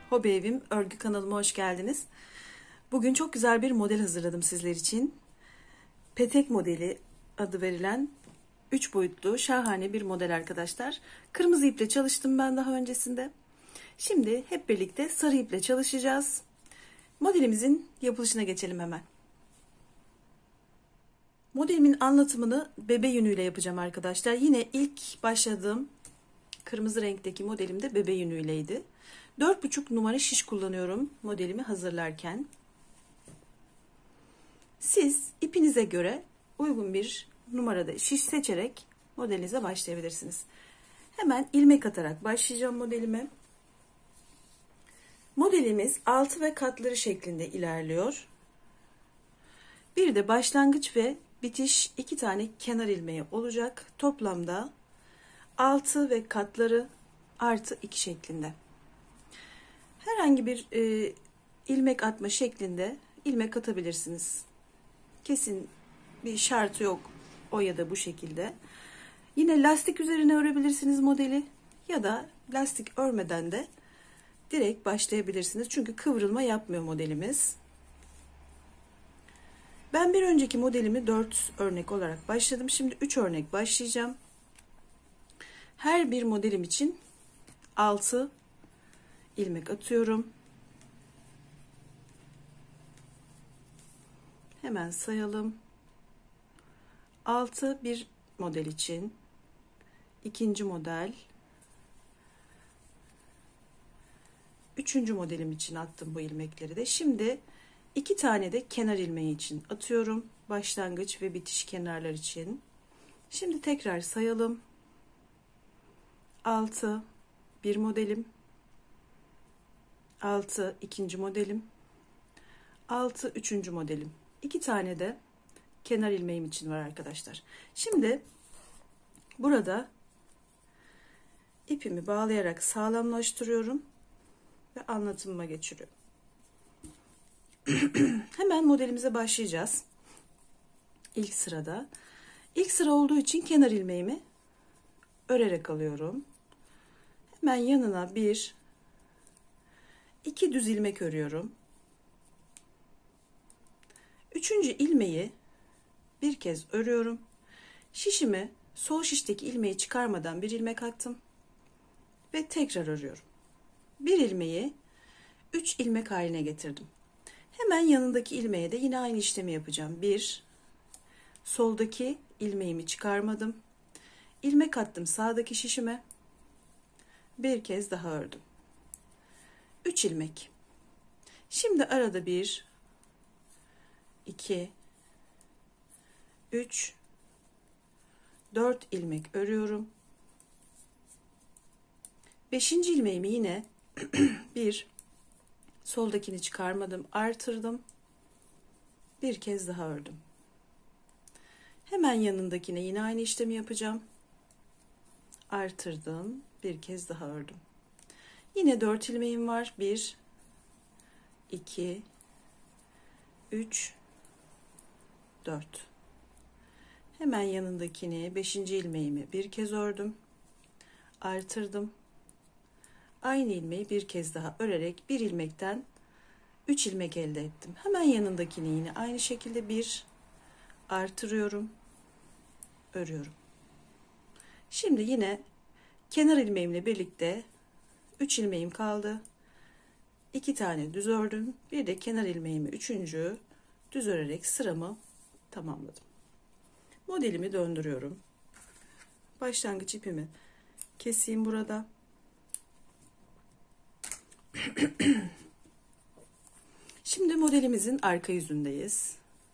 Hobi Evim örgü kanalıma hoş geldiniz. Bugün çok güzel bir model hazırladım sizler için. Petek modeli adı verilen 3 boyutlu şahane bir model arkadaşlar. Kırmızı iple çalıştım ben daha öncesinde. Şimdi hep birlikte sarı iple çalışacağız. Modelimizin yapılışına geçelim hemen. Modelimin anlatımını bebe yünüyle yapacağım arkadaşlar. Yine ilk başladığım kırmızı renkteki modelim de bebe yünüyleydi. 4,5 numara şiş kullanıyorum modelimi hazırlarken. Siz ipinize göre uygun bir numarada şiş seçerek modelinize başlayabilirsiniz. Hemen ilmek atarak başlayacağım modelime. Modelimiz altı ve katları şeklinde ilerliyor. Bir de başlangıç ve bitiş 2 tane kenar ilmeği olacak. Toplamda 6 ve katları artı 2 şeklinde. Herhangi bir ilmek atma şeklinde ilmek atabilirsiniz. Kesin bir şartı yok o ya da bu şekilde. Yine lastik üzerine örebilirsiniz modeli ya da lastik örmeden de direkt başlayabilirsiniz. Çünkü kıvrılma yapmıyor modelimiz. Ben bir önceki modelimi 4 örnek olarak başladım. Şimdi 3 örnek başlayacağım. Her bir modelim için 6 ilmek atıyorum. Hemen sayalım. 6 bir model için. İkinci model. Üçüncü modelim için attım bu ilmekleri de. Şimdi 2 tane de kenar ilmeği için atıyorum. Başlangıç ve bitiş kenarlar için. Şimdi tekrar sayalım. 6 bir modelim. 6 ikinci modelim. 6 üçüncü modelim. 2 tane de kenar ilmeğim için var arkadaşlar. Şimdi burada ipimi bağlayarak sağlamlaştırıyorum ve anlatımıma geçiriyorum. Hemen modelimize başlayacağız. İlk sırada. İlk sıra olduğu için kenar ilmeğimi örerek alıyorum. Hemen yanına 2 düz ilmek örüyorum. Üçüncü ilmeği bir kez örüyorum. Şişimi sol şişteki ilmeği çıkarmadan bir ilmek attım ve tekrar örüyorum. Bir ilmeği 3 ilmek haline getirdim. Hemen yanındaki ilmeğe de yine aynı işlemi yapacağım. Soldaki ilmeğimi çıkarmadım. İlmek attım sağdaki şişime. Bir kez daha ördüm. 3 ilmek. Şimdi arada 2 3 4 ilmek örüyorum. 5. ilmeğimi yine soldakini çıkarmadım, artırdım. Bir kez daha ördüm. Hemen yanındakine yine aynı işlemi yapacağım. Artırdım, bir kez daha ördüm. Yine 4 ilmeğim var. 1 2 3 4. Hemen yanındakini 5. ilmeğimi bir kez ördüm. Artırdım. Aynı ilmeği bir kez daha örerek bir ilmekten 3 ilmek elde ettim. Hemen yanındakini yine aynı şekilde artırıyorum. Örüyorum. Şimdi yine kenar ilmeğimle birlikte 3 ilmeğim kaldı. 2 tane düz ördüm. Bir de kenar ilmeğimi 3. düz örerek sıramı tamamladım. Modelimi döndürüyorum. Başlangıç ipimi keseyim burada. Şimdi modelimizin arka yüzündeyiz.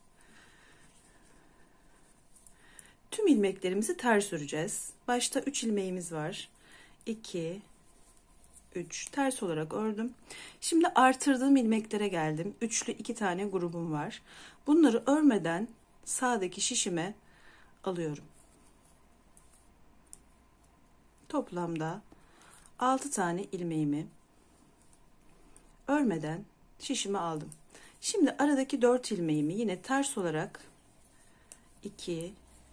Tüm ilmeklerimizi ters öreceğiz. Başta 3 ilmeğimiz var. 2 3 ters olarak ördüm. Şimdi artırdığım ilmeklere geldim. Üçlü 2 tane grubum var. Bunları örmeden sağdaki şişime alıyorum. Toplamda 6 tane ilmeğimi örmeden şişime aldım. Şimdi aradaki 4 ilmeğimi yine ters olarak 2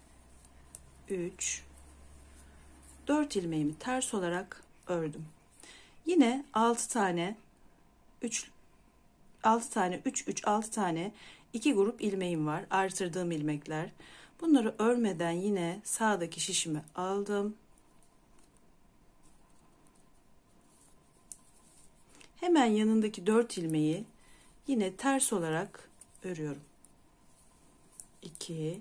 3 4 ilmeğimi ters olarak ördüm. Yine 6 tane 3 6 tane 3 6 tane 2 grup ilmeğim var. Artırdığım ilmekler. Bunları örmeden yine sağdaki şişimi aldım. Hemen yanındaki 4 ilmeği yine ters olarak örüyorum. 2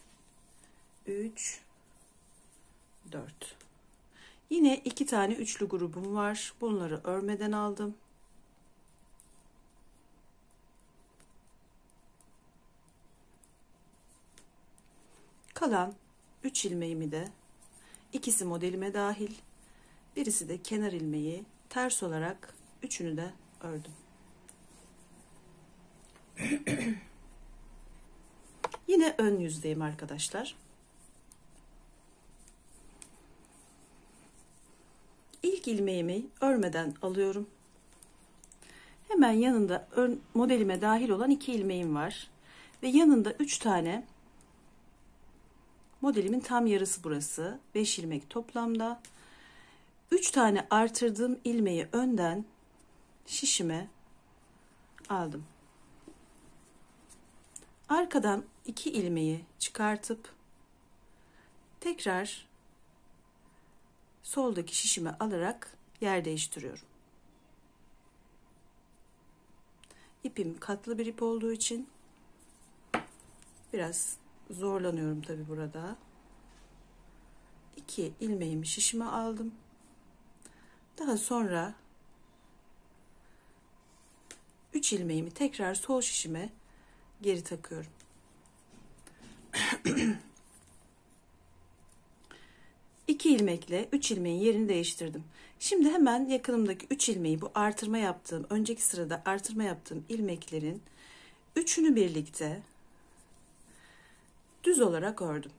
3 4. Yine 2 tane üçlü grubum var. Bunları örmeden aldım. Kalan 3 ilmeğimi de, ikisi modelime dahil, birisi de kenar ilmeği, ters olarak üçünü de ördüm. Yine ön yüzdeyim arkadaşlar. İlk ilmeğimi örmeden alıyorum. Hemen yanında modelime dahil olan 2 ilmeğim var. Ve yanında 3 tane, modelimin tam yarısı burası. 5 ilmek toplamda. 3 tane artırdığım ilmeği önden şişime aldım. Arkadan 2 ilmeği çıkartıp tekrar soldaki şişime alarak yer değiştiriyorum. İpim katlı bir ip olduğu için biraz zorlanıyorum tabi burada. 2 ilmeğimi şişime aldım. Daha sonra 3 ilmeğimi tekrar sol şişime geri takıyorum. 2 ilmekle 3 ilmeğin yerini değiştirdim. Şimdi hemen yakınımdaki 3 ilmeği, bu artırma yaptığım, önceki sırada artırma yaptığım ilmeklerin üçünü birlikte düz olarak ördüm.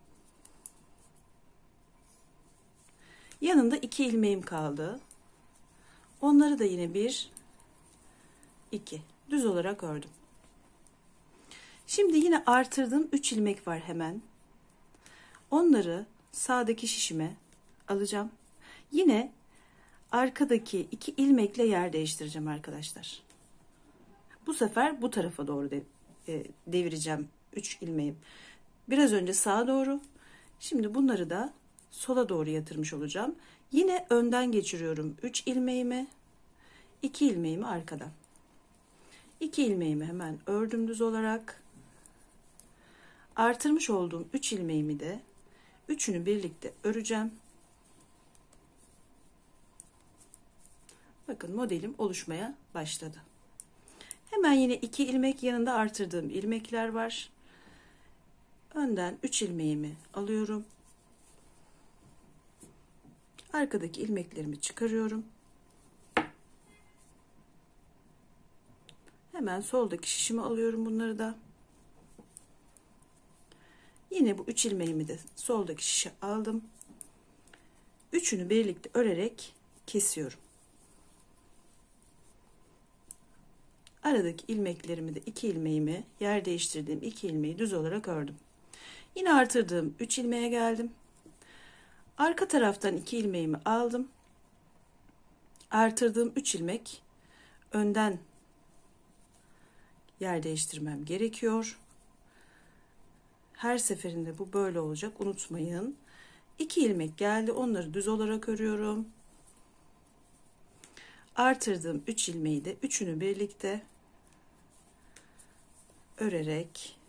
Yanında 2 ilmeğim kaldı. Onları da yine 1 2 düz olarak ördüm. Şimdi yine artırdığım 3 ilmek var hemen. Onları sağdaki şişime alacağım. Yine arkadaki 2 ilmekle yer değiştireceğim arkadaşlar. Bu sefer bu tarafa doğru devireceğim 3 ilmeğim. Biraz önce sağa doğru. Şimdi bunları da sola doğru yatırmış olacağım. Yine önden geçiriyorum 3 ilmeğimi. 2 ilmeğimi arkadan. 2 ilmeğimi hemen ördüm düz olarak. Artırmış olduğum 3 ilmeğimi de üçünü birlikte öreceğim. Bakın modelim oluşmaya başladı. Hemen yine 2 ilmek, yanında artırdığım ilmekler var. Önden 3 ilmeğimi alıyorum. Arkadaki ilmeklerimi çıkarıyorum. Hemen soldaki şişimi alıyorum bunları da. Yine bu 3 ilmeğimi de soldaki şişe aldım. Üçünü birlikte örerek kesiyorum. Aradaki ilmeklerimi de 2 ilmeğimi, yer değiştirdiğim 2 ilmeği düz olarak ördüm. Yine artırdığım 3 ilmeğe geldim. Arka taraftan 2 ilmeğimi aldım. Artırdığım 3 ilmek önden yer değiştirmem gerekiyor. Her seferinde bu böyle olacak, unutmayın. 2 ilmek geldi, onları düz olarak örüyorum. Artırdığım 3 ilmeği de üçünü birlikte örerek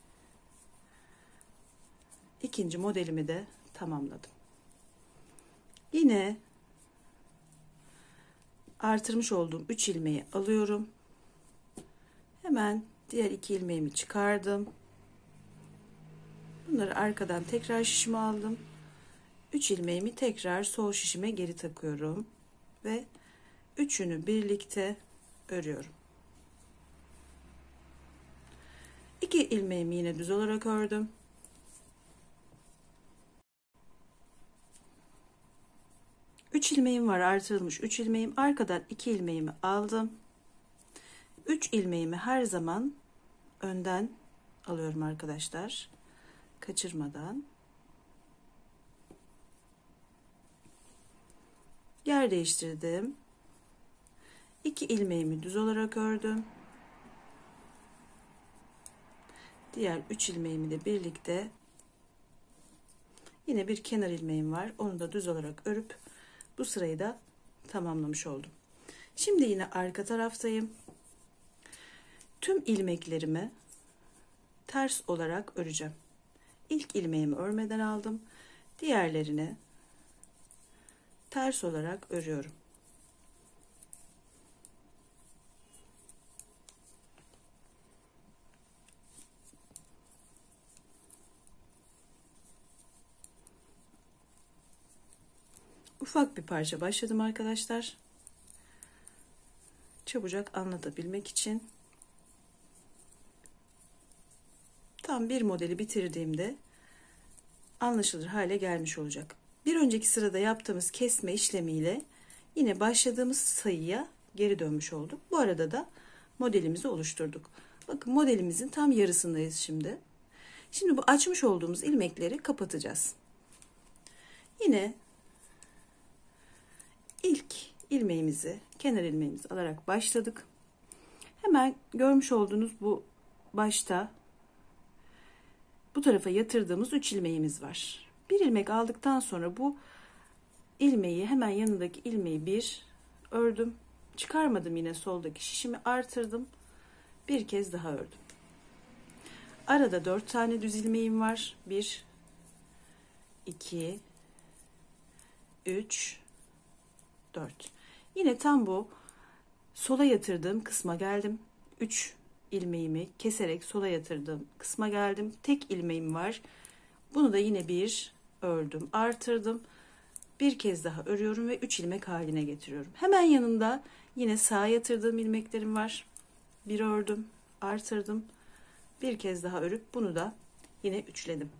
ikinci modelimi de tamamladım. Yine artırmış olduğum 3 ilmeği alıyorum. Hemen diğer 2 ilmeğimi çıkardım. Bunları arkadan tekrar şişime aldım. 3 ilmeğimi tekrar sol şişime geri takıyorum ve üçünü birlikte örüyorum. 2 ilmeğimi yine düz olarak ördüm. Üç ilmeğim var, artırılmış 3 ilmeğim. Arkadan 2 ilmeğimi aldım. 3 ilmeğimi her zaman önden alıyorum arkadaşlar, kaçırmadan. Yer değiştirdim. 2 ilmeğimi düz olarak ördüm. Diğer 3 ilmeğimi de birlikte, yine bir kenar ilmeğim var. Onu da düz olarak örüp bu sırayı da tamamlamış oldum. Şimdi yine arka taraftayım. Tüm ilmeklerimi ters olarak öreceğim. İlk ilmeğimi örmeden aldım. Diğerlerini ters olarak örüyorum. Ufak bir parça başladım arkadaşlar. Çabucak anlatabilmek için. Tam bir modeli bitirdiğimde anlaşılır hale gelmiş olacak. Bir önceki sırada yaptığımız kesme işlemiyle yine başladığımız sayıya geri dönmüş olduk. Bu arada da modelimizi oluşturduk. Bakın modelimizin tam yarısındayız şimdi. Şimdi bu açmış olduğumuz ilmekleri kapatacağız. Yine ilk ilmeğimizi, kenar ilmeğimizi alarak başladık. Hemen görmüş olduğunuz bu başta bu tarafa yatırdığımız 3 ilmeğimiz var. Bir ilmek aldıktan sonra bu ilmeği, hemen yanındaki ilmeği bir ördüm. Çıkarmadım, yine soldaki şişimi artırdım. Bir kez daha ördüm. Arada 4 tane düz ilmeğim var. 1 2 3 4. Yine tam bu sola yatırdığım kısma geldim. 3 ilmeğimi keserek sola yatırdığım kısma geldim. Tek ilmeğim var. Bunu da yine bir ördüm, artırdım. Bir kez daha örüyorum ve 3 ilmek haline getiriyorum. Hemen yanında yine sağa yatırdığım ilmeklerim var. Bir ördüm, artırdım. Bir kez daha örüp bunu da yine üçledim.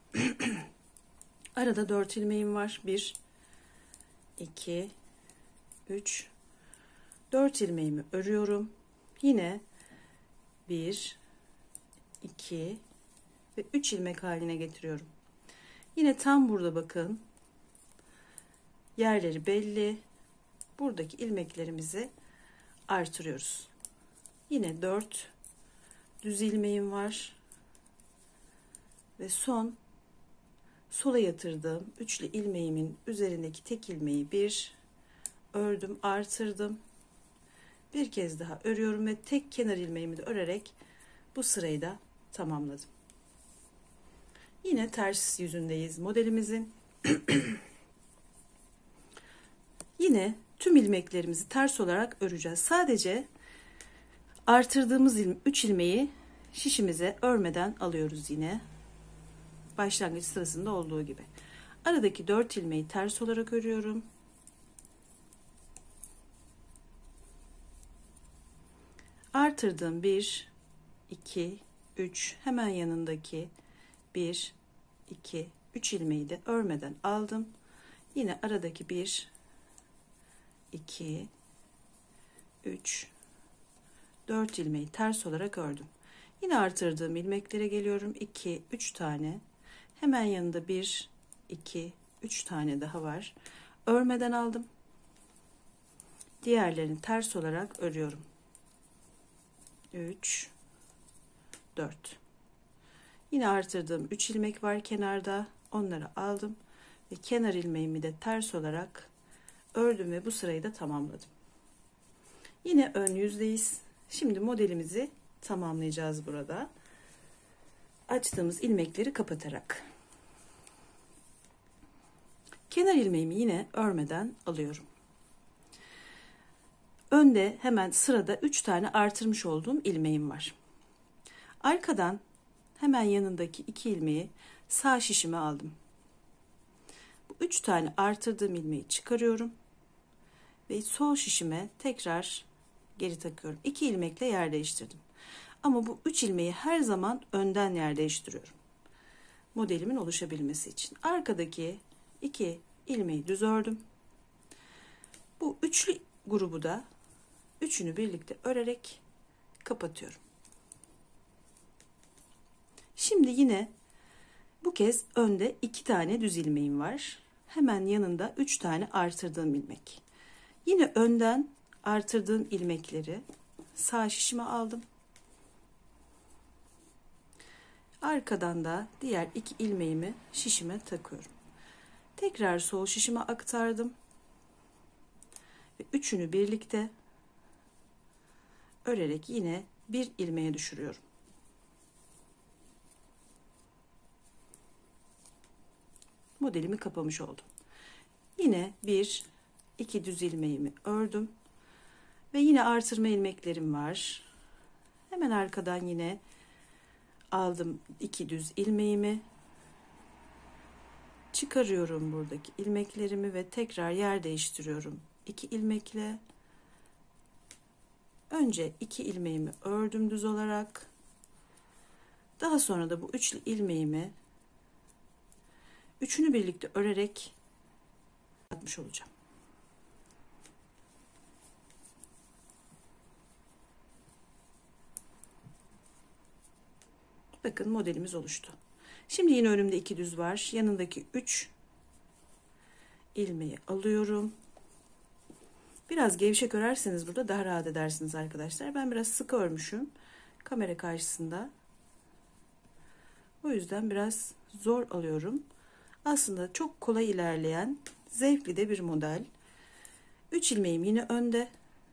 Arada 4 ilmeğim var. 1 2 3 4 ilmeğimi örüyorum. Yine 1 2 ve 3 ilmek haline getiriyorum. Yine tam burada bakın. Yerleri belli. Buradaki ilmeklerimizi artırıyoruz. Yine 4 düz ilmeğim var. Ve son sola yatırdığım üçlü ilmeğimin üzerindeki tek ilmeği bir ördüm, artırdım. Bir kez daha örüyorum ve tek kenar ilmeğimi de örerek bu sırayı da tamamladım. Yine ters yüzündeyiz modelimizin. Yine tüm ilmeklerimizi ters olarak öreceğiz. Sadece artırdığımız 3 ilmeği şişimize örmeden alıyoruz yine. Başlangıç sırasında olduğu gibi. Aradaki 4 ilmeği ters olarak örüyorum. Artırdığım 1 2 3, hemen yanındaki 1 2 3 ilmeği de örmeden aldım. Yine aradaki 1 2 3 4 ilmeği ters olarak ördüm. Yine artırdığım ilmeklere geliyorum. 2 3 tane. Hemen yanında 1 2 3 tane daha var. Örmeden aldım. Diğerlerini ters olarak örüyorum. 3 4. Yine artırdığım 3 ilmek var kenarda. Onları aldım ve kenar ilmeğimi de ters olarak ördüm ve bu sırayı da tamamladım. Yine ön yüzdeyiz. Şimdi modelimizi tamamlayacağız burada. Açtığımız ilmekleri kapatarak. Kenar ilmeğimi yine örmeden alıyorum. Önde hemen sırada 3 tane artırmış olduğum ilmeğim var. Arkadan hemen yanındaki 2 ilmeği sağ şişime aldım. Bu 3 tane artırdığım ilmeği çıkarıyorum ve sol şişime tekrar geri takıyorum. 2 ilmekle yer değiştirdim. Ama bu 3 ilmeği her zaman önden yer değiştiriyorum. Modelimin oluşabilmesi için. Arkadaki 2 ilmeği düz ördüm. Bu üçlü grubu da üçünü birlikte örerek kapatıyorum. Şimdi yine bu kez önde 2 tane düz ilmeğim var. Hemen yanında 3 tane artırdığım ilmek. Yine önden artırdığım ilmekleri sağ şişime aldım. Arkadan da diğer 2 ilmeğimi şişime takıyorum. Tekrar sol şişime aktardım. Ve üçünü birlikte örerek yine bir ilmeğe düşürüyorum. Modelimi kapamış oldum. Yine 1-2 düz ilmeğimi ördüm. Ve yine artırma ilmeklerim var. Hemen arkadan yine aldım 2 düz ilmeğimi. Çıkarıyorum buradaki ilmeklerimi ve tekrar yer değiştiriyorum. 2 ilmekle. Önce 2 ilmeğimi ördüm düz olarak. Daha sonra da bu 3 ilmeğimi üçünü birlikte örerek atmış olacağım. Bakın modelimiz oluştu. Şimdi yine önümde 2 düz var. Yanındaki 3 ilmeği alıyorum. Biraz gevşek örerseniz burada daha rahat edersiniz arkadaşlar. Ben biraz sıkı örmüşüm kamera karşısında. O yüzden biraz zor alıyorum. Aslında çok kolay ilerleyen, zevkli de bir model. 3 ilmeğim yine önde.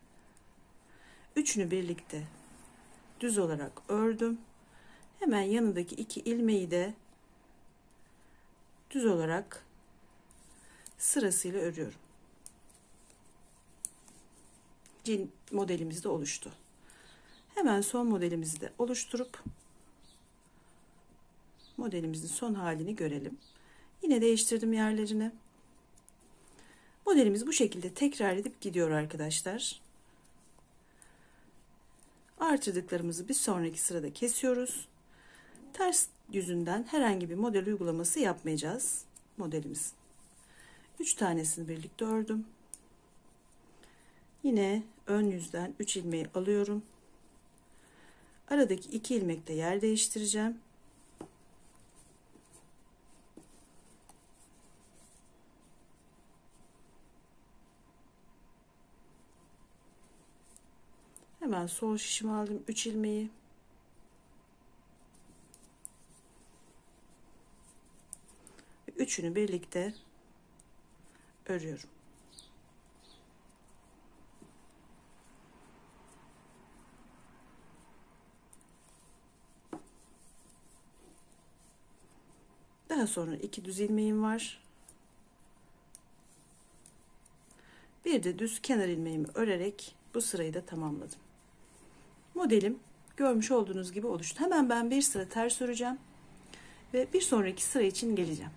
Üçünü birlikte düz olarak ördüm. Hemen yanındaki 2 ilmeği de düz olarak sırasıyla örüyorum. Modelimiz de oluştu. Hemen son modelimizi de oluşturup modelimizin son halini görelim. Yine değiştirdim yerlerini. Modelimiz bu şekilde tekrar edip gidiyor arkadaşlar. Artırdıklarımızı bir sonraki sırada kesiyoruz. Ters yüzünden herhangi bir model uygulaması yapmayacağız modelimiz. 3 tanesini birlikte ördüm. Yine ön yüzden 3 ilmeği alıyorum. Aradaki 2 ilmekte yer değiştireceğim. Hemen sol şişime aldım 3 ilmeği. Üçünü birlikte örüyorum. Daha sonra 2 düz ilmeğim var. Bir de düz kenar ilmeğimi örerek bu sırayı da tamamladım. Modelim görmüş olduğunuz gibi oluştu. Hemen ben bir sıra ters öreceğim ve bir sonraki sıra için geleceğim.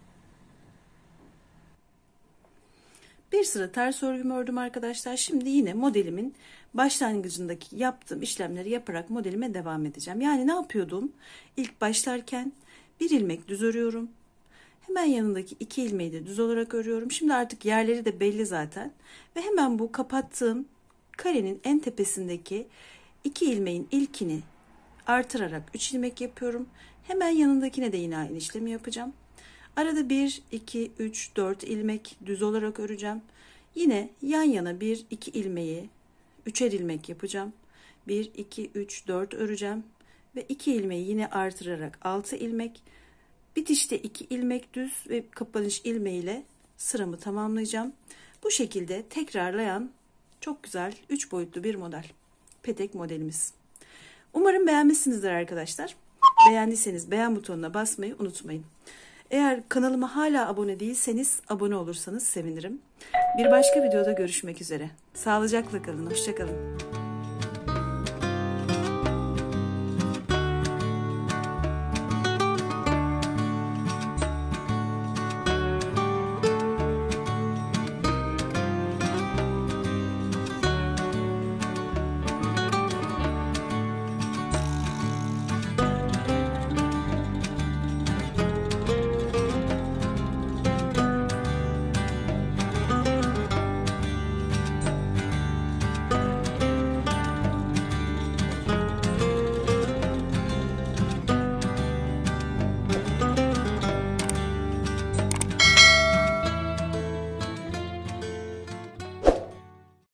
Bir sıra ters örgümü ördüm arkadaşlar. Şimdi yine modelimin başlangıcındaki yaptığım işlemleri yaparak modelime devam edeceğim. Yani ne yapıyordum? İlk başlarken bir ilmek düz örüyorum. Hemen yanındaki 2 ilmeği de düz olarak örüyorum. Şimdi artık yerleri de belli zaten. Ve hemen bu kapattığım karenin en tepesindeki 2 ilmeğin ilkini artırarak 3 ilmek yapıyorum. Hemen yanındakine de yine aynı işlemi yapacağım. Arada 1, 2, 3, 4 ilmek düz olarak öreceğim. Yine yan yana 1, 2 ilmeği 3'er ilmek yapacağım. 1, 2, 3, 4 öreceğim. Ve 2 ilmeği yine artırarak 6 ilmek. Bitişte 2 ilmek düz ve kapanış ilmeğiyle sıramı tamamlayacağım. Bu şekilde tekrarlayan çok güzel 3 boyutlu bir model. Petek modelimiz. Umarım beğenmişsinizdir arkadaşlar. Beğendiyseniz beğen butonuna basmayı unutmayın. Eğer kanalıma hala abone değilseniz abone olursanız sevinirim. Bir başka videoda görüşmek üzere. Sağlıcakla kalın, hoşça kalın.